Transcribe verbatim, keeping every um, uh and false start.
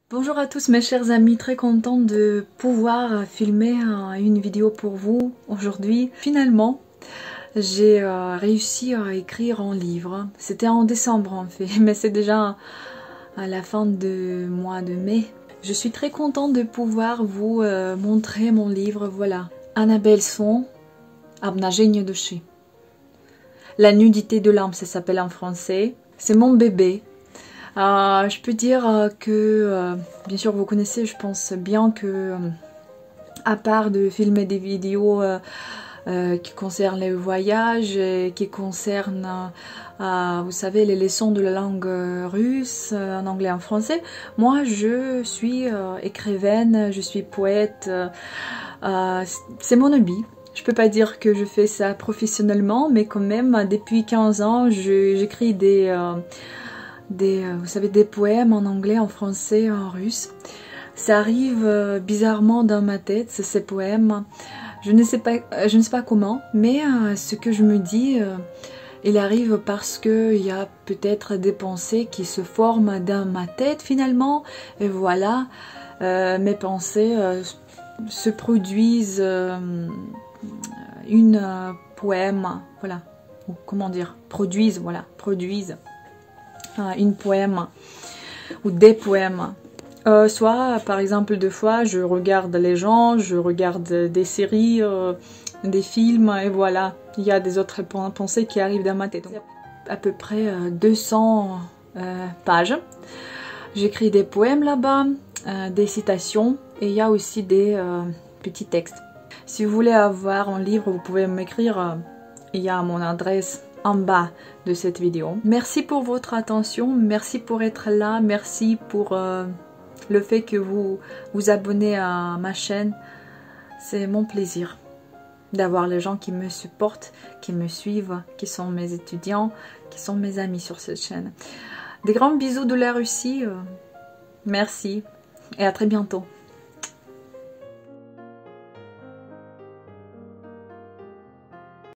Bonjour à tous mes chers amis, très contente de pouvoir filmer une vidéo pour vous aujourd'hui. Finalement, j'ai réussi à écrire un livre. C'était en décembre en fait, mais c'est déjà à la fin du mois de mai. Je suis très contente de pouvoir vous montrer mon livre, voilà. Annabelle Swan, Обнажение души. La nudité de l'âme, ça s'appelle en français. C'est mon bébé. Euh, je peux dire que, euh, bien sûr vous connaissez, je pense bien que, euh, à part de filmer des vidéos euh, euh, qui concernent les voyages, et qui concernent, euh, vous savez, les leçons de la langue russe, en anglais, en français, moi je suis euh, écrivaine, je suis poète, euh, c'est mon hobby. Je peux pas dire que je fais ça professionnellement, mais quand même, depuis quinze ans, j'écris des... Euh, Des, vous savez, des poèmes en anglais, en français, en russe. Ça arrive euh, bizarrement dans ma tête, ces poèmes. Je ne sais pas, je ne sais pas comment, mais euh, ce que je me dis, euh, il arrive parce que il y a peut-être des pensées qui se forment dans ma tête finalement. Et voilà, euh, mes pensées euh, se produisent euh, une euh, poème, voilà, ou comment dire, produisent, voilà, produisent. Une poème ou des poèmes. Euh, soit, par exemple, deux fois, je regarde les gens, je regarde des séries, euh, des films, et voilà, il y a des autres pensées qui arrivent dans ma tête. Donc, à peu près euh, deux cents euh, pages. J'écris des poèmes là-bas, euh, des citations, et il y a aussi des euh, petits textes. Si vous voulez avoir un livre, vous pouvez m'écrire, euh, il y a mon adresse en bas de cette vidéo. Merci pour votre attention, merci pour être là, merci pour euh, le fait que vous vous abonnez à ma chaîne. C'est mon plaisir d'avoir les gens qui me supportent, qui me suivent, qui sont mes étudiants, qui sont mes amis sur cette chaîne. Des grands bisous de la Russie, euh, merci et à très bientôt.